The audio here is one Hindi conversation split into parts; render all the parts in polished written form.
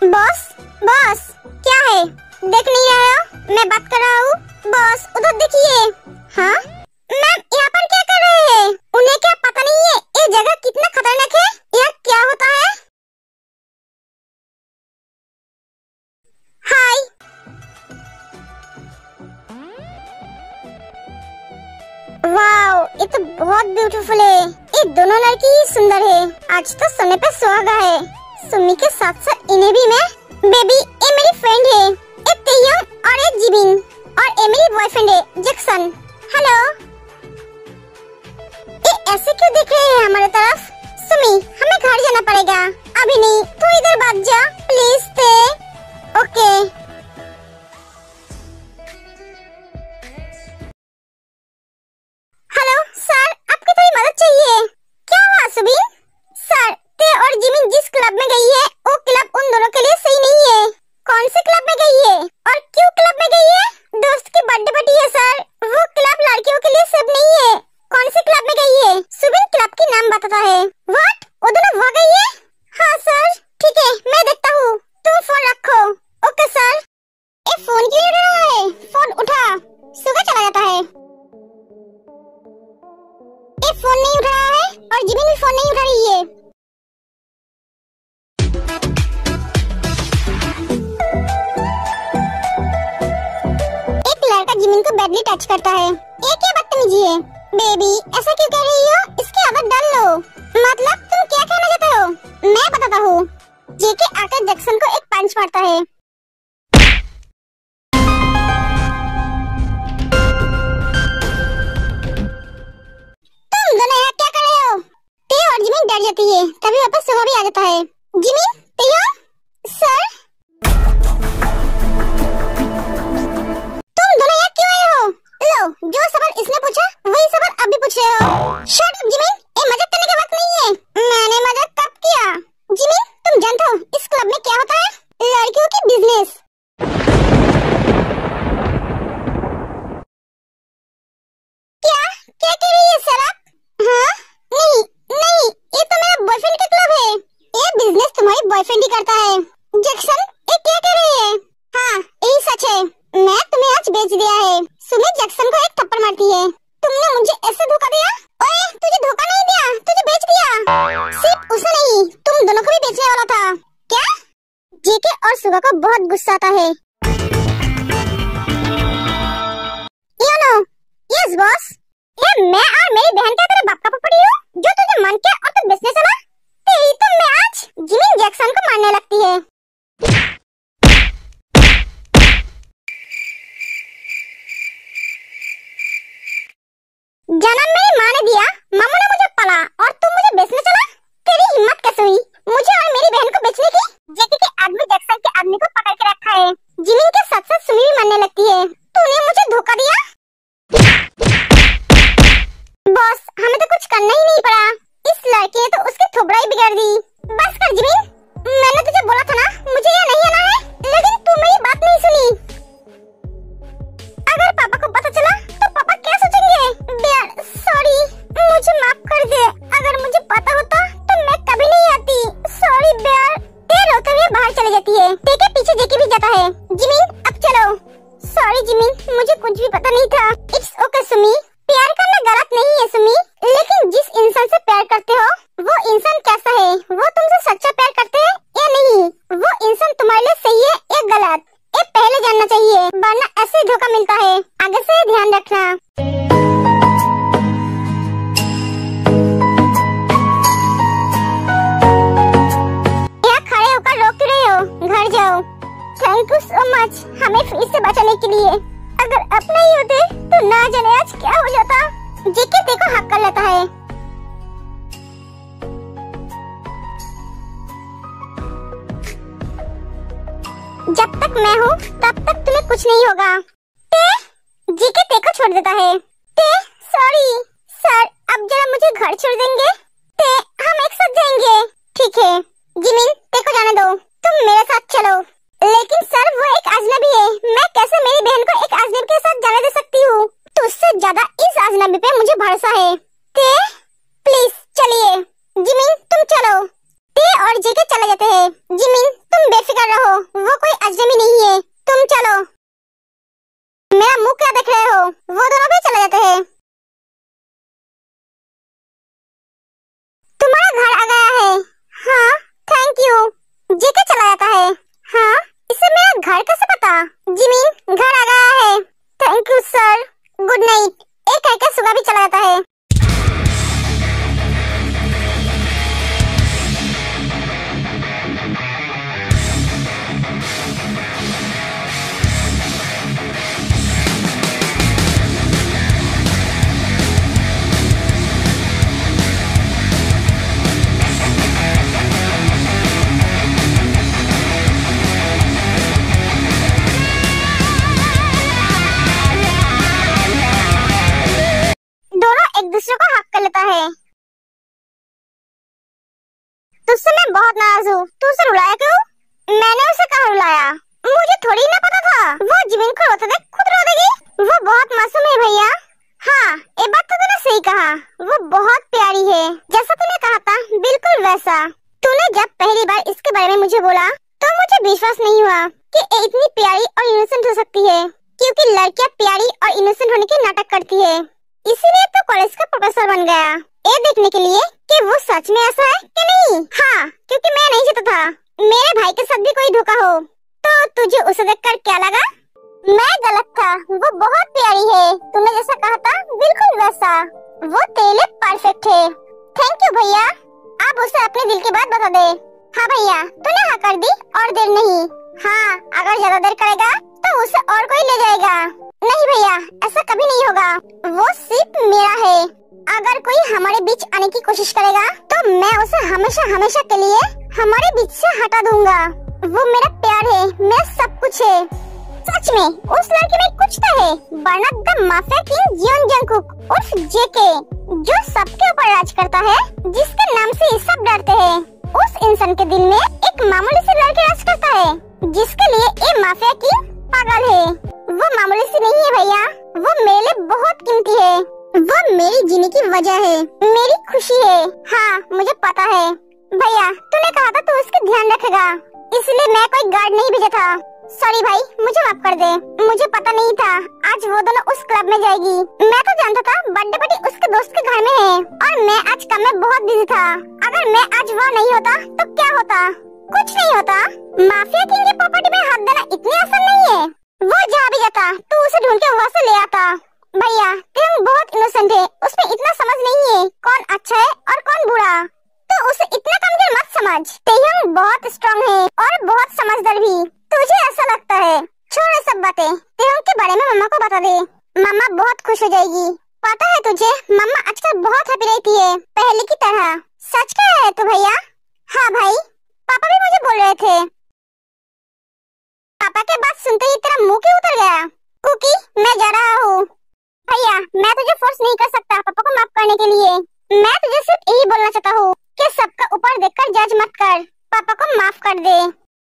बॉस बॉस क्या है, देख नहीं रहे हो? मैं बात कर रहा हूँ। बॉस उधर देखिए। हाँ मैम, यहाँ पर क्या कर रहे हैं? उन्हें क्या पता नहीं है ये जगह कितना खतरनाक है? यह क्या होता है? हाय। वाओ, ये तो बहुत ब्यूटीफुल है। ये दोनों लड़की ही सुंदर है। आज तो सोने पे सुहागा है। सुमी के साथ साथ इन्हें भी मैं। बेबी, ये मेरी फ्रेंड है, ये तेयंग और ये जिबिन, और ये मेरी बॉयफ्रेंड है जैक्सन। हेलो। ये ऐसे क्यों देख रहे हैं हमारे तरफ? सुमी, हमें घर जाना पड़ेगा। अभी नहीं, तू इधर बात जा please stay. Okay. Hello sir, आपकी थोड़ी मदद चाहिए। क्या हुआ सुबीन? सर, ते और जिमिन जिस क्लब में गई है वो क्लब उन दोनों के लिए सही नहीं है। कौन से क्लब में गई है और क्यों क्लब में गई है? दोस्त की बर्थडे पार्टी है सर, वो क्लब लड़कियों के लिए सब नहीं है। कौन से क्लब में गई है? सुबीन क्लब की नाम बताता है। व्हाट, वो दोनों वहाँ गई है? हाँ सर, ठीक है मैं देखता हूँ, तुम फोन रखो। Okay sir. ये फोन क्यों उठ रहा है? फोन उठा, सुबह चला जाता है। ये फोन नहीं उठा रहा है और जिमिन भी फोन नहीं उठा रही है। एक लड़का जिमिन को बैडली टच करता है। ये क्या बदतमीजी है? बेबी, ऐसा क्यों कह रही हो? इसकी आदत डाल लो। मतलब तुम क्या कहना चाहते हो? मैं बताता हूँ। जेके आकर जैक्सन को एक पंच मारता है। तुम दोनों यहाँ क्या कर रहे हो? ते और जिमिन डर जाती है, तभी वापस सुबह भी आ जाता है। जिमिन, तेयो, सर, तुम दोनों यहाँ क्यों आए हो? लो, जो सवाल इसने पूछा वही सवाल अब भी पूछ रहे हो। शट अप जिमिन, ये मजाक करने का वक्त नहीं है। मैंने मजाक कब किया? जिमिन, तुम जानते हो इस क्लब में क्या होता है? लड़कियों की बिजनेस। क्या क्या कह रही है सर आप? हाँ? नहीं नहीं, ये तो मेरा बॉयफ्रेंड का क्लब है। ये बिजनेस तुम्हारी बॉयफ्रेंड ही करता है। जैक्सन, ये क्या कह रही है? हाँ, यही सच है। मैं तुम्हें आज बेच दिया है। सुमी जैक्सन को एक थप्पड़ मारती है। तुमने मुझे ऐसे धोखा दिया? ओए, तुझे धोखा नहीं दिया, तुझे बेच दिया। सिर्फ उसे नहीं, तुम दोनों को भी बेचने वाला था। क्या? जेके और सुगा को बहुत गुस्सा आता है। You know, yes बॉस, ये मैं और मेरी बहन क्या तेरे बाप का पपड़ी हूँ जो तुझे मन किया और तू बेचने चला? तेरी तो मैं आज जिमिन जैक्सन को मारने लगती है। जन्म मेरी माँ ने दिया, मामू ने मुझे पाला और तू मुझे बेचने चला? तेरी हिम्मत कैसे हुई मुझे और मेरी बहन को बेचने की? जेके के आदमी जैक्सन के आदमी को पकड़ के रखा है। जिमिन के साथ साथ सुमी भी मरने लगती है। तूने मुझे धोखा दिया। बॉस, हमें तो कुछ करना ही नहीं पड़ा। इस लड़के ने तो उसकी थोबड़ाई बिगाड़ दी। बस कर जिमिन, मैंने तुझे बोला था ना मुझे यहाँ नहीं आना है, लेकिन तू मेरी बात नहीं सुनी। अगर पापा को पता चला तो पापा क्या सोचेंगे? बेयर, सॉरी, मुझे माफ कर दे। अगर मुझे पता होता तो मैं कभी नहीं आती। Sorry bear. ते रोते हुए बाहर चली जाती है। ते के पीछे जेके भी जाता है। जिमिन, अब चलो। सॉरी जिमिन, मुझे कुछ भी पता नहीं था। इट्स ओके सुमी, प्यार करना गलत नहीं है सुमी, लेकिन जिस इंसान से प्यार करते हो वो इंसान कैसा है? वो तुमसे सच्चा प्यार करते हैं या नहीं? वो इंसान तुम्हारे लिए सही है या गलत? ये पहले जानना चाहिए, वरना ऐसे ही धोखा मिलता है। आगे से ध्यान रखना। यहाँ खड़े होकर रोक क्यों रहे हो? घर जाओ। थैंक यू सो मच हमें फिर से बचाने के लिए। अगर अब नहीं होते तो ना जाने आज क्या हो जाता। जेके देखो हक कर लेता है। जब तक मैं हूँ तब तक तुम्हें कुछ नहीं होगा। ते, जेके देखो छोड़ देता है। ते, सॉरी सर, अब जरा मुझे घर छोड़ देंगे? ते, हम एक साथ जाएंगे। ठीक है जिमिन, ते को जाने दो, तुम मेरे साथ चलो। लेकिन सर वो एक अजनबी है, मैं कैसे मेरी बहन को एक अजनबी के साथ जाने दे सकती हूँ? तुझसे ज्यादा इस अजनबी पे मुझे भरोसा है। ते, प्लीज चलिए। जिमिन तुम चलो। ते और जेके चले जाते हैं। जिमिन तुम बेफिक्र रहो, वो कोई अजनबी नहीं है, तुम चलो। मेरा मुंह क्या देख रहे हो, वो दोनों भी चले जाते हैं। तुम्हारा घर आ गया है। हाँ थैंक यू। जेके चला जाता है। हाँ इसे मेरा घर कैसे पता? जिमिन घर आ गया है। Thank you sir, good night. एक कहकर सुगा भी चला जाता है। एक दूसरे को हक कर लेता है। तुझसे मैं बहुत नाराज हूँ, तू उसे रुलाया क्यों? मैंने उसे कहाँ रुलाया? मुझे थोड़ी ना पता था वो जिमिन को रोते देख खुद रो देगी। वो बहुत मासूम है भैया। हाँ ये बात तो तूने सही कहा, वो बहुत प्यारी है, जैसा तूने कहा था बिल्कुल वैसा। तूने जब पहली बार इसके बारे में मुझे बोला तो मुझे विश्वास नहीं हुआ कि ये इतनी प्यारी और इनोसेंट हो सकती है, क्योंकि लड़कियाँ प्यारी और इनोसेंट होने की नाटक करती है। इसीलिए तो कॉलेज का प्रोफेसर बन गया, ये देखने के लिए कि वो सच में ऐसा है कि नहीं। हाँ क्योंकि मैं नहीं चाहता था मेरे भाई के साथ भी कोई धोखा हो। तो तुझे उसे देखकर क्या लगा? मैं गलत था, वो बहुत प्यारी है, तूने जैसा कहा था बिल्कुल वैसा। वो तेरे लिए परफेक्ट है। थैंक यू भैया, आप उसे अपने दिल की बात बता दे। हाँ भैया तूने हाँ कर दी और देर नहीं। हाँ अगर ज्यादा देर करेगा तो उसे और कोई ले जाएगा। नहीं भैया ऐसा कभी नहीं होगा, वो सिर्फ मेरा है। अगर कोई हमारे बीच आने की कोशिश करेगा तो मैं उसे हमेशा हमेशा के लिए हमारे बीच से हटा दूंगा। वो मेरा प्यार है, मेरा सब कुछ है। सच में उस लड़के में कुछ तो है, Bernard the mafia king Jeon Jungkook उर्फ जेके, जो सबके ऊपर राज करता है, जिसके नाम से सब डरते हैं। उस इंसान के दिल में एक मामूली सी लड़की राज करता है, जिसके लिए ये माफिया किंग पागल है। वो मामूली सी नहीं है भैया, वो मेरे लिए बहुत कीमती है। वो मेरी जीने की वजह है, मेरी खुशी है। हाँ मुझे पता है भैया, तूने कहा था तू उसका ध्यान रखेगा, इसलिए मैं कोई गार्ड नहीं भेजा था। सॉरी भाई, मुझे माफ कर दे, मुझे पता नहीं था आज वो दोनों उस क्लब में जाएगी। मैं तो जानता था बर्थडे पार्टी उसके दोस्त के घर में है और मैं आज काम में बहुत बिजी था। अगर मैं आज वहाँ नहीं होता तो क्या होता? कुछ नहीं होता। माफिया किंग की प्रॉपर्टी में हाथ देना इतनी आसान नहीं है। वो जहाँ भी जाता तू उसे ढूंढ के वहाँ से ले आता। भैया तेहंग बहुत इनोसेंट है, उसमें इतना समझ नहीं है कौन अच्छा है और कौन बुरा, तो उसे इतना कमजोर मत समझ। तेहंग बहुत स्ट्रांग है और बहुत समझदार भी, तुझे ऐसा लगता है। छोड़ सब बातें, तेहंग के बारे में मम्मा को बता दे, मम्मा बहुत खुश हो जाएगी। पता है तुझे मम्मा आजकल बहुत हैप्पी रहती है, पहले की तरह। सच कह रहे तो भैया? हाँ भाई, पापा भी मुझे बोल रहे थे। पापा के बात सुनते ही तेरा मुंह क्यों उतर गया? कुकी मैं जा रहा हूँ। भैया मैं तुझे फोर्स नहीं कर सकता पापा को माफ करने के लिए, मैं तुझे सिर्फ यही बोलना चाहता हूँ कि सबका ऊपर देखकर जज मत कर, पापा को माफ कर दे।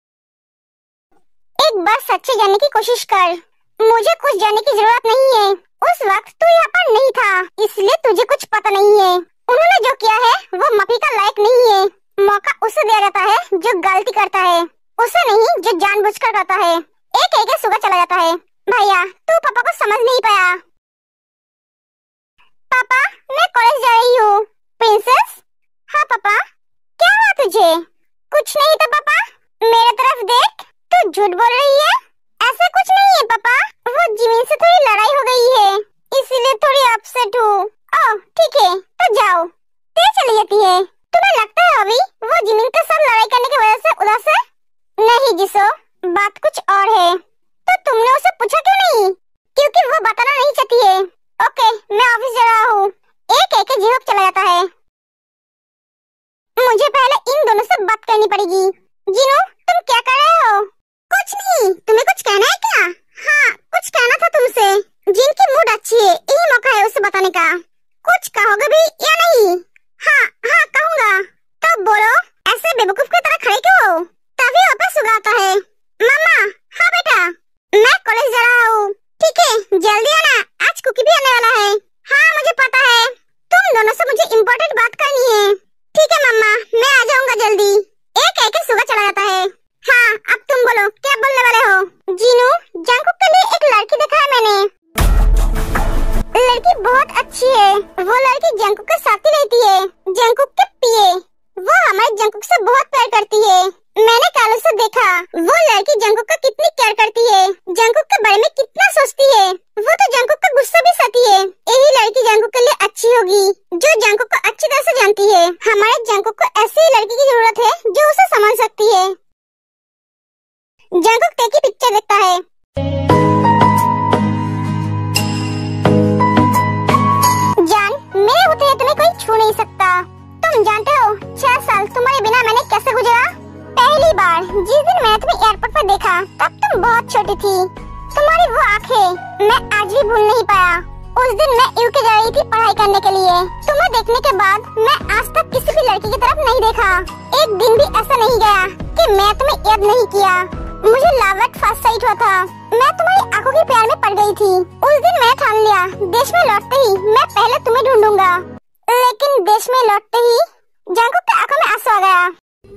एक बार सच्चे जानने की कोशिश कर, मुझे कुछ जानने की जरूरत नहीं है। उस वक्त तू यहाँ पर नहीं था, इसलिए तुझे कुछ पता नहीं है। उन्होंने जो किया है वो माफी का लायक नहीं है। मौका उसे दिया जाता है जो गलती करता है, उसे नहीं जो जानबूझकर करता है। एक एक सुबह चला जाता है। भैया तू पापा को समझ नहीं पाया। पापा मैं कॉलेज जा रही हूँ। प्रिंसेस? हाँ पापा। क्या हुआ तुझे? कुछ नहीं तो पापा, मेरे तरफ देख, तू झूठ बोल रही है। ऐसा कुछ नहीं है पापा, वो जिमिन से थोड़ी लड़ाई हो गई है, इसीलिए थोड़ी अपसेट हूँ। ओह ठीक है तो जाओ। ते चली जाती है। तुम्हें लगता है अभी वो जिमिन के साथ लड़ाई करने की वजह से उदास है? नहीं जिसो, बात कुछ और है। तो तुमने उसे पूछा क्यों नहीं? क्योंकि वो बताना नहीं चाहती है। ओके मैं ऑफिस जा रहा हूँ। एक एक जीवक चला जाता है। मुझे पहले इन दोनों से बात करनी पड़ेगी। जिनो तुम क्या कर रहे हो? कुछ नहीं, तुम्हें कुछ कहना है क्या? हाँ कुछ कहना था तुमसे। जिन की मूड अच्छी है, यही मौका है उसे बताने का। कुछ कहोगे भी या नहीं? हाँ हाँ कहूँगा। तो बोलो, ऐसे बेवकूफ की तरह खड़े क्यों हो? तभी वापस उगाता है। मम्मा। हाँ बेटा मैं कॉलेज जा रहा हूँ। ठीक है जल्दी आना, आज कुकी भी आने वाला है। हाँ मुझे पता है, तुम दोनों से मुझे इम्पोर्टेंट बात करनी है। ठीक है मम्मा, मैं आ जाऊंगा जल्दी। लड़की जंगकुक का कितनी केयर करती है, जंगकुक के बारे में कितना सोचती है। वो तो जंगकुक का गुस्सा भी सहती है। यही लड़की जंगकुक के लिए अच्छी होगी, जो जंगकुक को अच्छी तरह से जानती है। हमारे जंगकुक को ऐसी ही लड़की की जरूरत है जो उसे समझ सकती है। जंगकुक टे की पिक्चर देखता है। जान, मेरे होते हुए तुम्हें कोई छू नहीं सकता। तुम जानते हो 6 साल तुम्हारे बिना मैंने कैसे गुजारा। पहली बार जिस दिन मैंने तुम्हें एयरपोर्ट पर देखा तब तुम बहुत छोटी थी। तुम्हारी वो आंखें मैं आज भी भूल नहीं पाया। उस दिन मैं यूके जा रही थी पढ़ाई करने के लिए। तुम्हें देखने के बाद मैं आज तक किसी भी लड़की की तरफ नहीं देखा। एक दिन भी ऐसा नहीं गया कि मैं तुम्हें याद नहीं किया। मुझे लव एट फर्स्ट साइट हुआ था। मैं तुम्हारी आंखों के प्यार में पड़ गई थी। उस दिन मैंने ठान लिया देश में लौटते ही मैं पहले तुम्हें ढूंढूंगा। लेकिन देश में लौटते ही जंगकुक की आंखों में आंसू आ गया।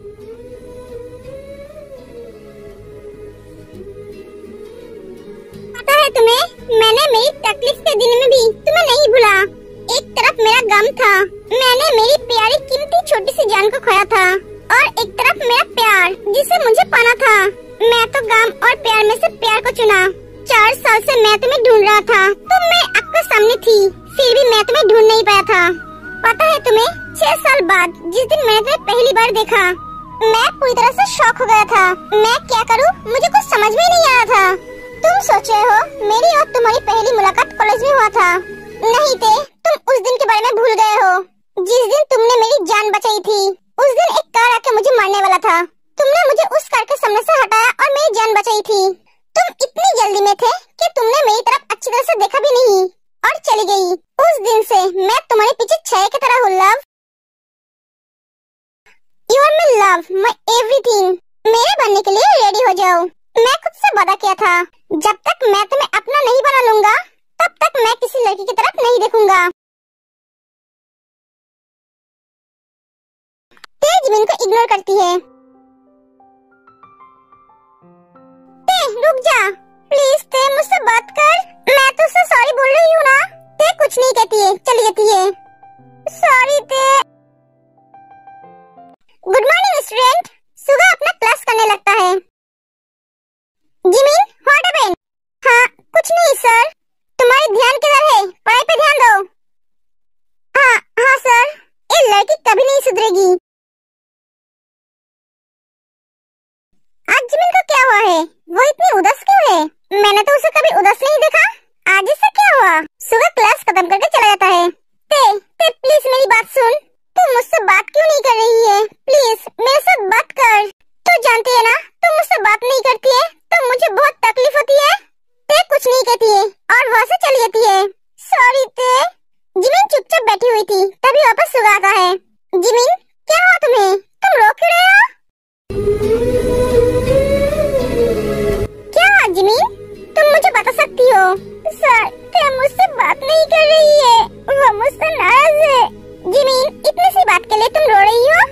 पता है तुम्हें, मैंने मेरी तकलीफ के दिन में भी तुम्हें नहीं भूला। एक तरफ मेरा गम था, मैंने मेरी प्यारी कीमती छोटी सी जान को खोया था, और एक तरफ मेरा प्यार जिसे मुझे पाना था। मैं तो गम और प्यार में से प्यार को चुना। 4 साल से मैं तुम्हें ढूंढ रहा था, तुम मेरी आंखों सामने थी, फिर भी मैं तुम्हें ढूंढ नहीं पाया था। पता है तुम्हें, 6 साल बाद जिस दिन मैंने तुम्हें पहली बार देखा, मैं पूरी तरह से शॉक हो गया था। मैं क्या करूं, मुझे कुछ समझ में नहीं आ रहा था। तुम सोच रहे हो मेरी और तुम्हारी पहली मुलाकात कॉलेज में हुआ था। नहीं थे, तुम उस दिन के बारे में भूल गए हो जिस दिन तुमने मेरी जान बचाई थी। उस दिन एक कार आके मुझे मारने वाला था, तुमने मुझे उस कार के सामने से हटाया और मेरी जान बचाई थी। तुम इतनी जल्दी में थे कि तुमने मेरी तरफ अच्छी तरह से देखा भी नहीं और चली गई। उस दिन से मैं तुम्हारे पीछे छाया की तरह हूँ love. You are my love, my everything. मेरे बनने के लिए रेडी हो जाओ। मैं खुद से वादा किया था, जब तक मैं तुम्हें अपना नहीं बना लूंगा तब तक मैं किसी लड़की की तरफ नहीं देखूंगा। ते जिमिन को इग्नोर करती है। ते रुक जा प्लीज, ते मुझसे बात कर। मैं तो उससे सॉरी बोल रही हूँ ना। ते कुछ नहीं कहती है, चली जाती है। सॉरी ते। Good morning student. सुगा अपना क्लास करने लगता है। Jimin, what happened? हाँ, कुछ नहीं सर। तुम्हारी ध्यान किधर है? पढ़ाई पे ध्यान दो। हाँ सर। ये लड़की कभी नहीं सुधरेगी। आज जिमिन को क्या हुआ है? वो इतनी उदास क्यों है? मैंने तो उसे कभी उदास नहीं देखा। आज इससे क्या हुआ? सुबह क्लास खत्म करके चला जाता है। ते प्लीज मेरी बात सुन। तू मुझसे बात क्यों नहीं कर रही है? प्लीज मेरे साथ बात कर। तू जानती है ना, तू मुझसे बात नहीं करती है तो मुझे बहुत तकलीफ होती है। ते कुछ नहीं कहती है और वहाँ से चली जाती है। सॉरी ते। जिमिन चुपचाप बैठी हुई थी, तभी वापस सुगा आता है। जिमिन, क्या हुआ तुम्हें? तुम रो क्यों रहे हो? क्या हुआ जिमिन? तुम मुझे बता सकती हो? सर, ते मुझसे बात नहीं कर रही है, वो मुझसे नाराज है। जिमिन, इतनी सी बात के लिए तुम रो रही हो?